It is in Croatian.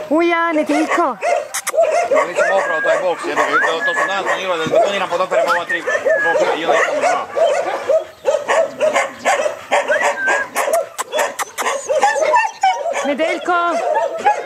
Uja, Nedeljko. Ali ćemo opravo taj boks, jer to su danas planirali da betoniram podoperemo ova 3 boksa i onda je tamo 2. Nedeljko.